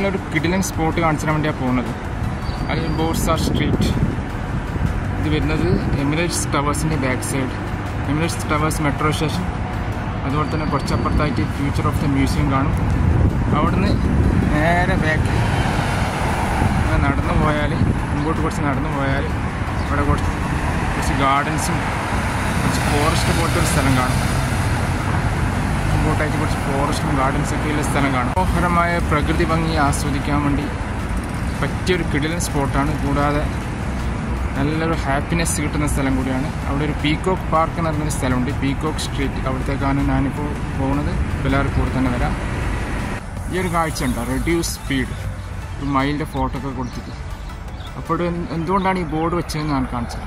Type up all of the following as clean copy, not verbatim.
നല്ലൊരു കിടിലൻ സ്പോട്ട് കാണിച്ചാൻ വേണ്ടിയാണ് പോകുന്നത്. അൽ ബോർസ സ്ട്രീറ്റ്. ഇത് വരുന്നത് എമിറേറ്റ്സ് ടവേഴ്സിൻ്റെ back side. Emirates towers metro station. അതുപോലെ തന്നെ കുറച്ചപ്പുറത്തായിട്ട് ഫ്യൂച്ചർ ഓഫ് ദ മ്യൂസിയം കാണും. അവിടുന്ന് നേരെ ബാക്ക് നടന്നു പോയാൽ, മുമ്പോട്ട് കുറച്ച് നടന്നു പോയാൽ ഇവിടെ കുറച്ച് ഗാർഡൻസും കുറച്ച് ഫോറസ്റ്റ് പോലത്തെ ഒരു സ്ഥലം കാണും. മുമ്പോട്ടായിട്ട് കുറച്ച് ഫോറസ്റ്റും ഗാർഡൻസൊക്കെ ഉള്ള സ്ഥലം കാണും. മനോഹരമായ പ്രകൃതി ഭംഗി ആസ്വദിക്കാൻ വേണ്ടി പറ്റിയൊരു കിടിലൻ സ്പോട്ടാണ്. കൂടാതെ നല്ലൊരു ഹാപ്പിനെസ് കിട്ടുന്ന സ്ഥലം കൂടിയാണ്. അവിടെ ഒരു പീകോക്ക് പാർക്ക് എന്ന് പറഞ്ഞൊരു സ്ഥലമുണ്ട്, പീകോക്ക് സ്ട്രീറ്റ്. അവിടത്തേക്കാണ് ഞാനിപ്പോൾ പോകുന്നത്. എല്ലാവരും കൂടെ തന്നെ വരാം. ഈ ഒരു കാഴ്ച ഉണ്ടോ, റെഡ്യൂസ് സ്പീഡ്, ഒരു മൈലിൻ്റെ ഫോട്ടോ ഒക്കെ കൊടുത്തിട്ട്. അപ്പോൾ എന്തുകൊണ്ടാണ് ഈ ബോർഡ് വെച്ചതെന്ന് ഞാൻ കാണിച്ചത്.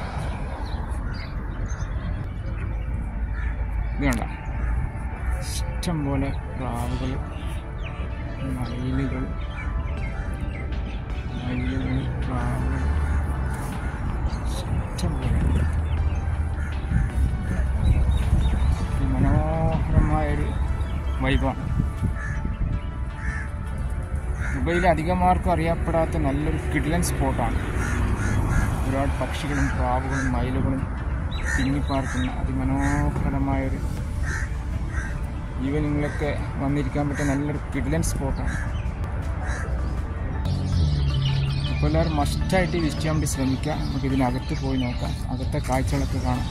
ഇത് കണ്ട, ഇഷ്ടംപോലെ പ്രാവുകൾ, മയിലുകൾ, പ്രാവുകൾ ഇഷ്ടംപോലെ. മനോഹരമായൊരു വൈബാണ്. ദുബൈയിൽ അധികമാർക്കും അറിയപ്പെടാത്ത നല്ലൊരു കിടിലൻ സ്പോട്ടാണ്. ഒരുപാട് പക്ഷികളും പ്രാവുകളും മയിലുകളും തിങ്ങിപ്പാർക്കുന്ന അതിമനോഹരമായൊരു, ഈവനിങ്ങിലൊക്കെ വന്നിരിക്കാൻ പറ്റിയ നല്ലൊരു കിടിലൻ സ്പോട്ടാണ്. അപ്പോൾ എല്ലാവരും മസ്റ്റായിട്ട് വിസിറ്റ് ചെയ്യാൻ വേണ്ടി ശ്രമിക്കുക. നമുക്ക് ഇതിനകത്ത് പോയി നോക്കാം, അകത്തെ കാഴ്ചകളൊക്കെ കാണാം.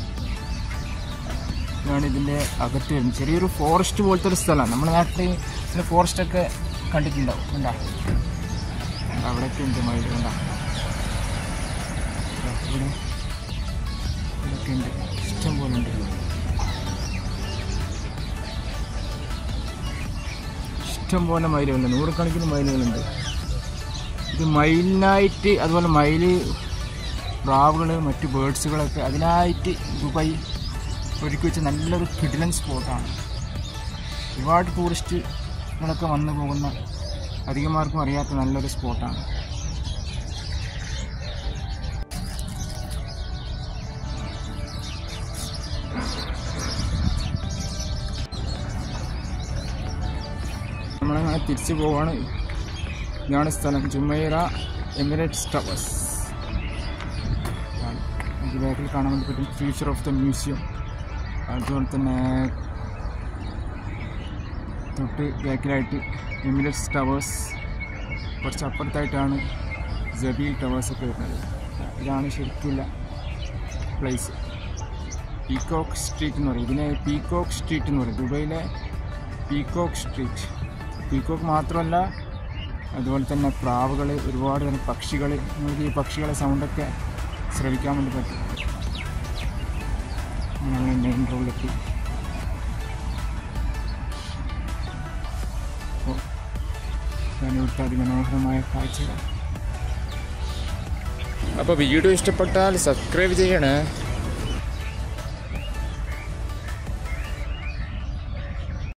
ഇതാണ് ഇതിൻ്റെ അകത്ത് വരുന്നത്. ചെറിയൊരു ഫോറസ്റ്റ് പോലത്തെ ഒരു സ്ഥലമാണ്. നമ്മുടെ നാട്ടിൽ ഇതിൻ്റെ ഫോറസ്റ്റൊക്കെ കണ്ടിട്ടുണ്ടാവും. കണ്ടാ, അവിടെയൊക്കെ ഉണ്ട് മയിൽ. കണ്ടാ, ഇവിടെയൊക്കെ ഉണ്ട്, ഇഷ്ടം പോലെ ഉണ്ട്. ഇഷ്ടം പോലെ മയിലുണ്ട്, നൂറുകണക്കിന് മയിലുകളുണ്ട്. ഇത് മയിലിനായിട്ട്, അതുപോലെ മയിൽ, പ്രാവുകൾ, മറ്റ് ബേഡ്സുകളൊക്കെ അതിനായിട്ട് ദുബായ് ഒരുക്കി വെച്ച നല്ലൊരു കിടിലൻ സ്പോട്ടാണ്. ഒരുപാട് ടൂറിസ്റ്റുകളൊക്കെ വന്നു പോകുന്ന, അധികമാർക്കും അറിയാത്ത നല്ലൊരു സ്പോട്ടാണ്. നമ്മളങ്ങനെ തിരിച്ചു പോവാണ്. ഇതാണ് സ്ഥലം, ജുമൈറ എമിറേറ്റ്സ് ടവേഴ്സ്. ഇത് ബാക്കിൽ കാണാൻ വേണ്ടി പറ്റും ഫ്യൂച്ചർ ഓഫ് ദ മ്യൂസിയം. അതുപോലെ തന്നെ തൊട്ട് ബാക്കിലായിട്ട് എമിറേറ്റ്സ് ടവേഴ്സ്, കുറച്ച് അപ്പുറത്തായിട്ടാണ് ജബീൽ ടവേഴ്സൊക്കെ വരുന്നത്. ഇതാണ് ശരിക്കുള്ള പ്ലേസ്. പീകോക്ക് സ്ട്രീറ്റ് എന്ന് പറയും ഇതിനെ. പീകോക്ക് സ്ട്രീറ്റ് എന്ന് പറയും, ദുബൈയിലെ പീകോക്ക് സ്ട്രീറ്റ്. പീകോക്ക് മാത്രമല്ല, അതുപോലെ തന്നെ പ്രാവുകൾ, ഒരുപാട് തരം പക്ഷികൾ. നമുക്ക് ഈ പക്ഷികളെ സൗണ്ടൊക്കെ ശ്രവിക്കാൻ വേണ്ടി പറ്റും. ഞങ്ങൾ മെയിൻ റോഡിലെത്തി. അപ്പോൾ ഞാനിവിടുത്തെ അതിമനോഹരമായ കാഴ്ചകൾ. അപ്പോൾ വീഡിയോ ഇഷ്ടപ്പെട്ടാൽ സബ്സ്ക്രൈബ് ചെയ്യണേ.